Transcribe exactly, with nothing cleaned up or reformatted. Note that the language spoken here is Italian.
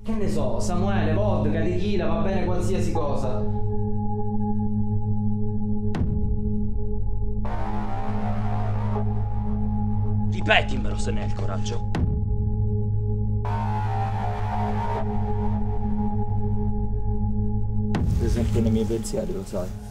Che ne so, Samuele, vodka, tequila, va bene qualsiasi cosa. Ripetimelo se ne hai il coraggio. Sei sempre nei miei pensieri, lo sai.